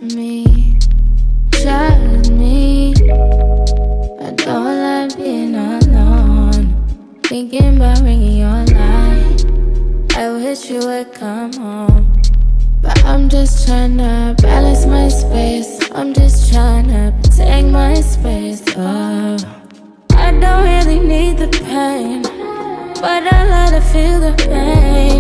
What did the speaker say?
me, just me. I don't like being alone, thinking about ringing your line. I wish you would come home, but I'm just tryna balance my space. I'm just tryna protect my space. Oh, I don't really need the pain, but I love to feel the pain.